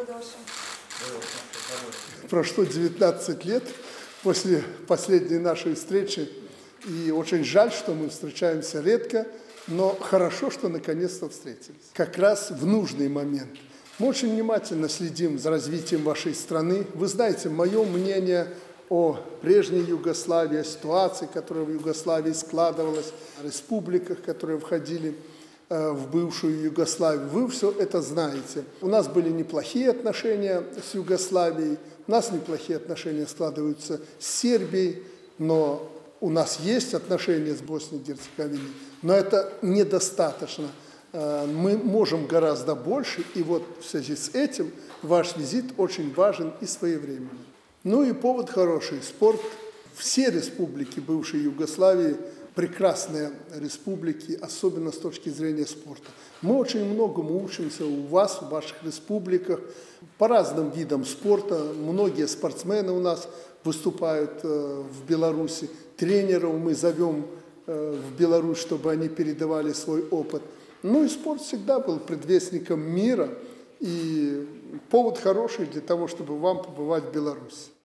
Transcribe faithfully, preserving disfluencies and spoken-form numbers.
Дальше. Прошло девятнадцать лет после последней нашей встречи, и очень жаль, что мы встречаемся редко, но хорошо, что наконец-то встретились. Как раз в нужный момент. Мы очень внимательно следим за развитием вашей страны. Вы знаете мое мнение о прежней Югославии, о ситуации, которая в Югославии складывалась, о республиках, которые входили в бывшую Югославию. Вы все это знаете. У нас были неплохие отношения с Югославией, у нас неплохие отношения складываются с Сербией, но у нас есть отношения с Боснией и Герцеговиной, но это недостаточно. Мы можем гораздо больше, и вот в связи с этим ваш визит очень важен и своевременный. Ну и повод хороший. Спорт. Все республики бывшей Югославии прекрасные республики, особенно с точки зрения спорта. Мы очень многому учимся у вас, в ваших республиках, по разным видам спорта. Многие спортсмены у нас выступают в Беларуси. Тренеров мы зовем в Беларусь, чтобы они передавали свой опыт. Ну и спорт всегда был предвестником мира, и повод хороший для того, чтобы вам побывать в Беларуси.